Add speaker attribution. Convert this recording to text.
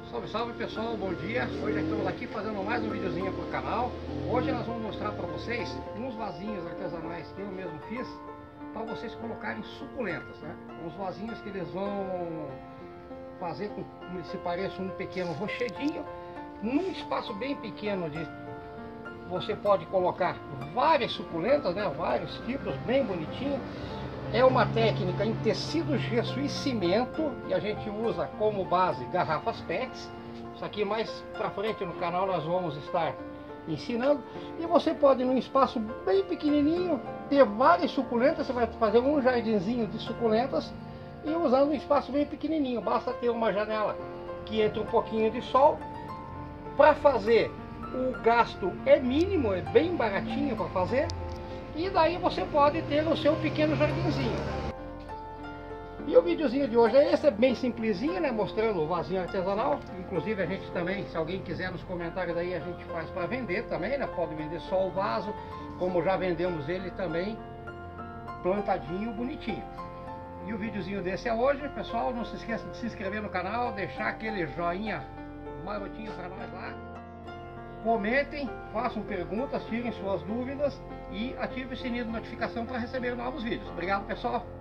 Speaker 1: Salve, salve pessoal, bom dia! Hoje estamos aqui fazendo mais um videozinho para o canal. Hoje nós vamos mostrar para vocês uns vasinhos artesanais que eu mesmo fiz para vocês colocarem suculentas, né? Uns vasinhos que eles vão fazer com que se pareça um pequeno rochedinho num espaço bem pequeno. Você pode colocar várias suculentas, né? Vários tipos, bem bonitinho. É uma técnica em tecido, gesso e cimento, e a gente usa como base garrafas PETs. Isso aqui mais para frente no canal nós vamos estar ensinando. E você pode, num espaço bem pequenininho, ter várias suculentas. Você vai fazer um jardinzinho de suculentas e usando um espaço bem pequenininho. Basta ter uma janela que entre um pouquinho de sol. Para fazer, o gasto é mínimo, é bem baratinho para fazer. E daí você pode ter o seu pequeno jardinzinho. E o videozinho de hoje é esse, é bem simplesinho, né? Mostrando o vasinho artesanal. Inclusive a gente também, se alguém quiser nos comentários aí, a gente faz para vender também, né? Pode vender só o vaso, como já vendemos ele também plantadinho, bonitinho. E o videozinho desse é hoje, pessoal. Não se esqueça de se inscrever no canal, deixar aquele joinha marotinho para nós lá. Comentem, façam perguntas, tirem suas dúvidas e ative o sininho de notificação para receber novos vídeos. Obrigado, pessoal!